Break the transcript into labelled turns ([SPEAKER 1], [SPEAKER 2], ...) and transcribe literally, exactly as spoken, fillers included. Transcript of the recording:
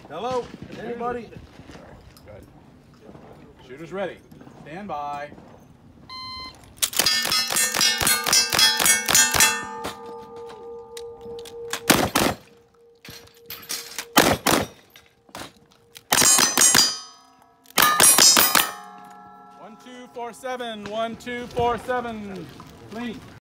[SPEAKER 1] Hello, anybody?
[SPEAKER 2] Good. Shooter's ready. Stand by. One, two, four, seven. One, two, four, seven. Clean.